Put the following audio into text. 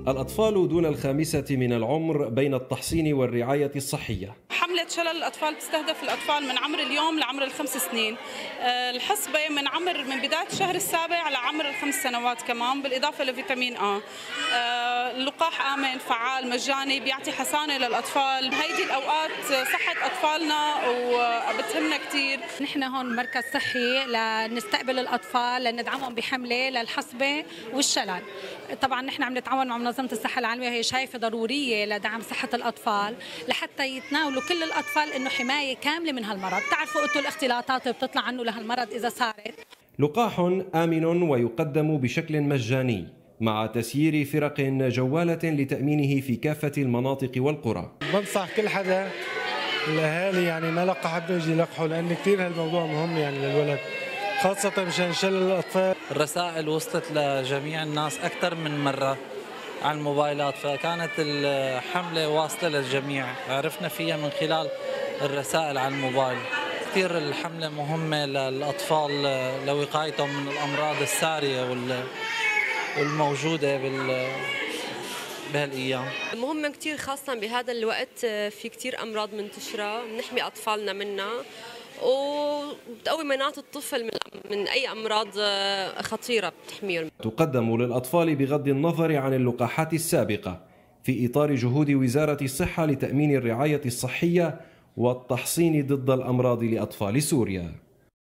الأطفال دون الخامسة من العمر بين التحصين والرعاية الصحية. حملة شلل الأطفال تستهدف الأطفال من عمر اليوم لعمر ال5 سنين. الحصبة من بداية الشهر السابع على عمر ال5 سنوات كمان، بالإضافة لفيتامين A. اللقاح آمن فعال مجاني بيعطي حصانة للأطفال. هيدي الأوقات صحة أطفالنا وبتهمنا كتير. نحن هون مركز صحي لنستقبل الأطفال لندعمهم بحملة للحصبة والشلل. طبعا نحن عم نتعاون مع منظمة الصحة العالمية، وهي شايفة ضرورية لدعم صحة الأطفال لحتى يتناولوا كل الأطفال إنه حماية كاملة من هالمرض. تعرفوا أنتوا الاختلاطات بتطلع عنه لهالمرض إذا صارت. لقاح آمن ويقدم بشكل مجاني مع تسيير فرق جوالة لتأمينه في كافة المناطق والقرى. بنصح كل حدا الأهالي يعني ما لقح بده يجي يلقحه، لأن كثير هالموضوع مهم يعني للولد، خاصة مشان شلل الأطفال. الرسائل وصلت لجميع الناس أكثر من مرة على الموبايلات، فكانت الحملة واصلة للجميع، عرفنا فيها من خلال الرسائل على الموبايل. كثير الحملة مهمة للأطفال لوقايتهم من الأمراض السارية والموجودة بهالأيام. مهمة كثير خاصة بهذا الوقت، في كثير أمراض منتشرة بنحمي أطفالنا منها، وبتقوي مناعة الطفل من أي أمراض خطيرة بتحميهم. تقدم للأطفال بغض النظر عن اللقاحات السابقة في إطار جهود وزارة الصحة لتأمين الرعاية الصحية والتحصين ضد الأمراض لأطفال سوريا.